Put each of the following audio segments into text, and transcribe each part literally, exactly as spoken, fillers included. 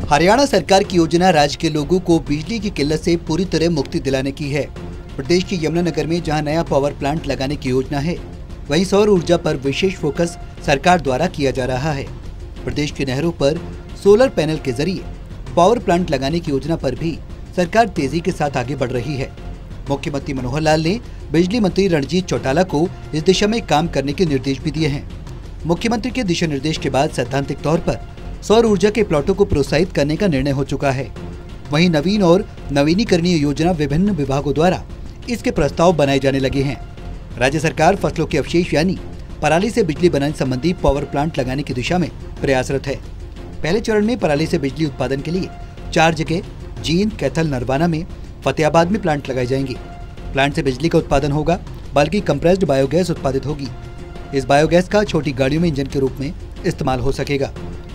हरियाणा सरकार की योजना राज्य के लोगों को बिजली की किल्लत से पूरी तरह मुक्ति दिलाने की है। प्रदेश के यमुनानगर में जहां नया पावर प्लांट लगाने की योजना है, वहीं सौर ऊर्जा पर विशेष फोकस सरकार द्वारा किया जा रहा है। प्रदेश की नहरों पर सोलर पैनल के जरिए पावर प्लांट लगाने की योजना पर भी सरकार तेजी के साथ आगे बढ़ रही है। मुख्यमंत्री मनोहर लाल ने बिजली मंत्री रणजीत चौटाला को इस दिशा में काम करने के निर्देश भी दिए हैं। मुख्यमंत्री के दिशा निर्देश के बाद सैद्धांतिक तौर पर सौर ऊर्जा के प्लॉटों को प्रोत्साहित करने का निर्णय हो चुका है। वहीं नवीन और नवीनीकरणीय योजना विभिन्न विभागों द्वारा इसके प्रस्ताव बनाए जाने लगे हैं। राज्य सरकार फसलों के अवशेष यानी पराली से बिजली बनाने संबंधी पावर प्लांट लगाने की दिशा में प्रयासरत है। पहले चरण में पराली से बिजली उत्पादन के लिए चार जगह जींद, कैथल, नरवाना में, फतेहाबाद में प्लांट लगाए जाएंगे। प्लांट से बिजली का उत्पादन होगा, बल्कि कंप्रेस्ड बायोगैस उत्पादित होगी। इस बायोगैस का छोटी गाड़ियों में इंजन के रूप में इस्तेमाल हो सकेगा।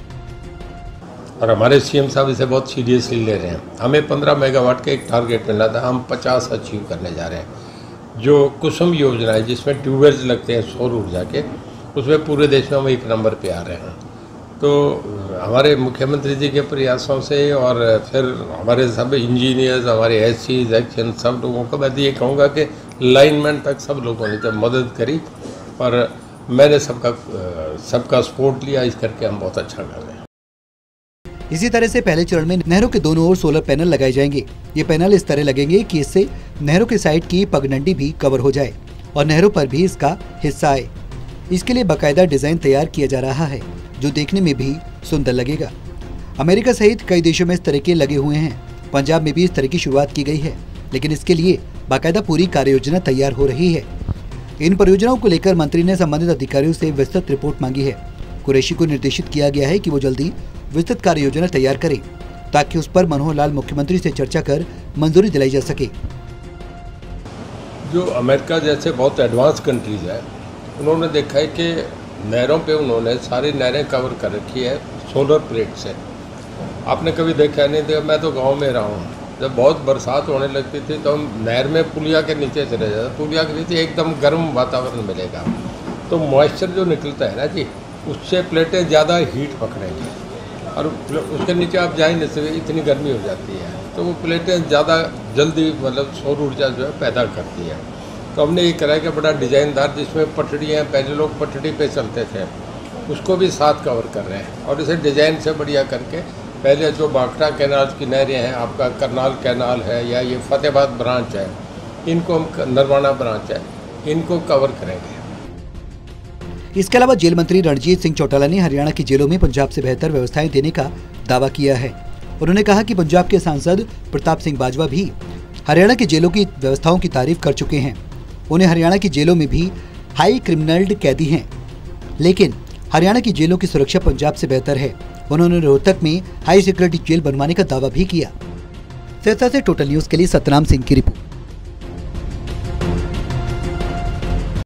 और हमारे सीएम साहब इसे बहुत सीरियसली ले रहे हैं। हमें पंद्रह मेगावाट का एक टारगेट मिला था, हम पचास अचीव करने जा रहे हैं। जो कुसुम योजना है जिसमें ट्यूबवेल्स लगते हैं सौर ऊर्जा के, उसमें पूरे देश में हम एक नंबर पे आ रहे हैं। तो हमारे मुख्यमंत्री जी के प्रयासों से और फिर हमारे सब इंजीनियर्स, हमारे एस सी एक्शन, सब लोगों को मैं ये कहूँगा कि लाइनमैन तक सब लोगों ने जब मदद करी और मैंने सबका सबका सपोर्ट लिया, इस करके हम बहुत अच्छा कर रहे हैं। इसी तरह से पहले चरण में नहरों के दोनों ओर सोलर पैनल लगाए जाएंगे। ये पैनल इस तरह लगेंगे कि इससे नहरों के साइड की पगडंडी भी कवर हो जाए और नहरों पर भी इसका हिस्सा आए। इसके लिए बाकायदा डिजाइन तैयार किया जा रहा है, जो देखने में भी सुंदर लगेगा। अमेरिका सहित कई देशों में इस तरह के लगे हुए हैं। पंजाब में भी इस तरह की शुरुआत की गई है, लेकिन इसके लिए बाकायदा पूरी कार्य योजना तैयार हो रही है। इन परियोजनाओं को लेकर मंत्री ने संबंधित अधिकारियों से विस्तृत रिपोर्ट मांगी है। कुरैशी को निर्देशित किया गया है कि वो जल्दी विस्तृत कार्य योजना तैयार करें, ताकि उस पर मनोहर लाल मुख्यमंत्री से चर्चा कर मंजूरी दिलाई जा सके। जो अमेरिका जैसे बहुत एडवांस कंट्रीज है, उन्होंने देखा है कि नहरों पे उन्होंने सारी नहरें कवर कर रखी है सोलर प्लेट से। आपने कभी देखा नहीं था? मैं तो गांव में रहा हूँ, जब बहुत बरसात होने लगती थी तो हम नहर में पुलिया के नीचे चले जाते। पुलिया के नीचे एकदम गर्म वातावरण मिलेगा, तो मॉइस्चर जो निकलता है ना जी, उससे प्लेटें ज़्यादा हीट पकड़ेंगी और उसके नीचे आप जा ही नहीं सकते, इतनी गर्मी हो जाती है। तो वो प्लेटें ज़्यादा जल्दी मतलब सौर ऊर्जा जो है पैदा करती है। तो हमने ये करा कि बड़ा डिज़ाइनदार, जिसमें पटड़ियाँ, पहले लोग पटड़ी पे चलते थे, उसको भी साथ कवर कर रहे हैं और इसे डिज़ाइन से बढ़िया करके पहले जो बागटा कैनाल की नहरें हैं, आपका करनाल कैनाल है या ये फतेहाबाद ब्रांच है, इनको हम नरवाना ब्रांच है, इनको कवर करेंगे। इसके अलावा जेल मंत्री रणजीत सिंह चौटाला ने हरियाणा की जेलों में पंजाब से बेहतर व्यवस्थाएं देने का दावा किया है। उन्होंने कहा कि पंजाब के सांसद प्रताप सिंह बाजवा भी हरियाणा की जेलों की व्यवस्थाओं की तारीफ कर चुके हैं। उन्हें हरियाणा की जेलों में भी हाई क्रिमिनल्ड कैदी हैं, लेकिन हरियाणा की जेलों की सुरक्षा पंजाब से बेहतर है। उन्होंने रोहतक में हाई सिक्योरिटी जेल बनवाने का दावा भी किया। सिरसा से टोटल न्यूज के लिए सतनाम सिंह की रिपोर्ट।